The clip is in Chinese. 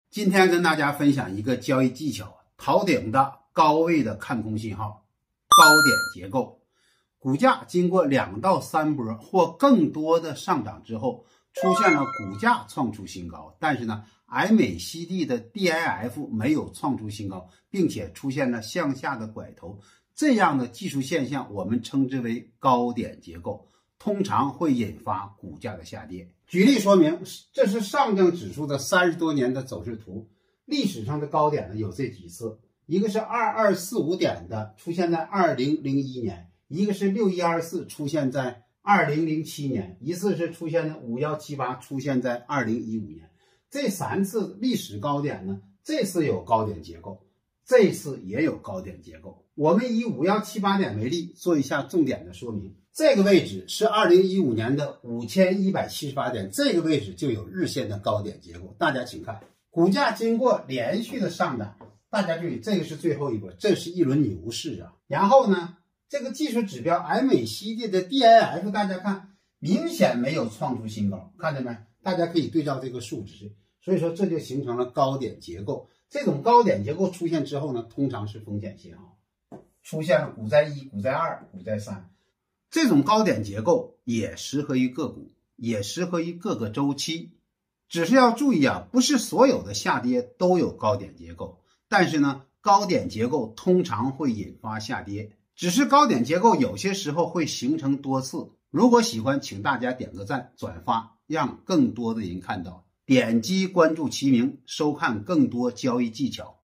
今天跟大家分享一个交易技巧，逃顶的高位的看空信号，高点结构。股价经过2到3波或更多的上涨之后，出现了股价创出新高，但是呢 ，MACD 的 DIF 没有创出新高，并且出现了向下的拐头，这样的技术现象我们称之为高点结构，通常会引发股价的下跌。举例说明，这是上证指数的30多年的走势图，历史上的高点呢有这几次，一个是2245点的出现在2001年，一个是6124出现在2007年，一次是出现在5178出现在2015年。这3次历史高点呢，这次有高点结构，这次也有高点结构。我们以5178点为例，做一下重点的说明。这个位置是2015年的5178点，这个位置就有日线的高点结构。大家请看，股价经过连续的上涨，大家注意，这个是最后一波，这是一轮牛市啊。然后呢，这个技术指标 MACD 的 DIF 大家看明显没有创出新高，看见没？大家可以对照这个数值，所以说这就形成了高点结构。这种高点结构出现之后呢，通常是风险信号，出现了股灾1、股灾2、股灾3。这种高点结构也适合于个股，也适合于各个周期。只是要注意啊，不是所有的下跌都有高点结构，但是呢，高点结构通常会引发下跌。只是高点结构有些时候会形成多次。如果喜欢，请大家点个赞、转发，让更多的人看到。点击关注齐名，收看更多交易技巧。